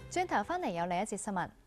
轉頭翻嚟有另一節新聞。